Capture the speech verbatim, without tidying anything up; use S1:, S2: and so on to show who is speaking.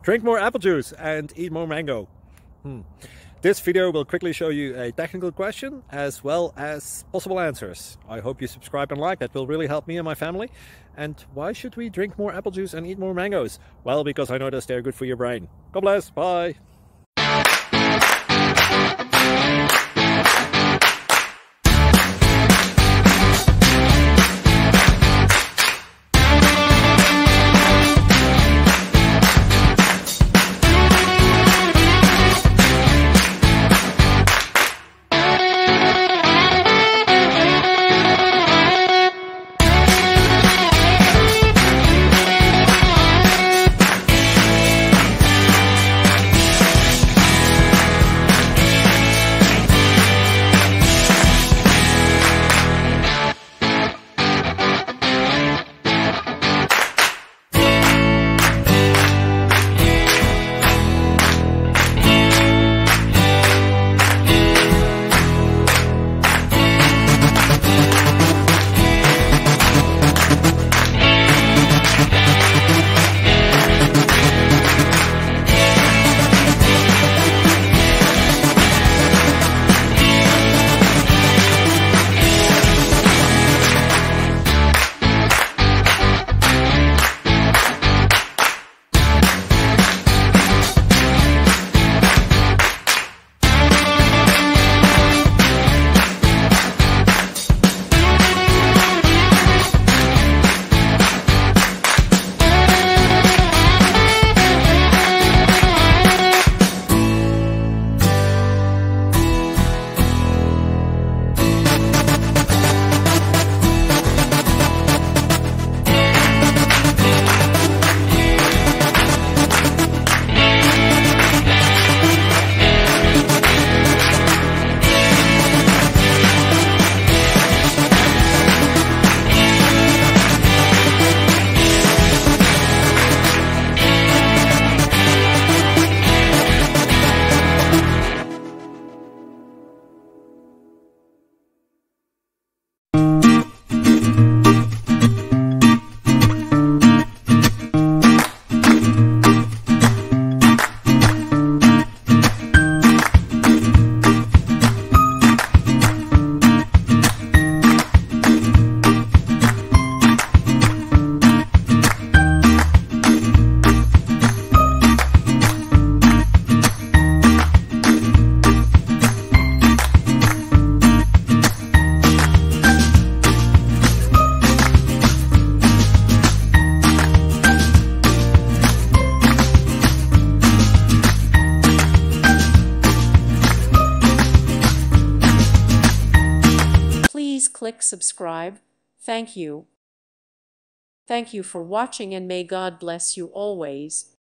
S1: Drink more apple juice and eat more mango. Hmm. This video will quickly show you a technical question as well as possible answers. I hope you subscribe and like, that will really help me and my family. And why should we drink more apple juice and eat more mangoes? Well, because I noticed they're good for your brain. God bless, bye!
S2: Please click subscribe. Thank you. Thank you for watching, and may God bless you always.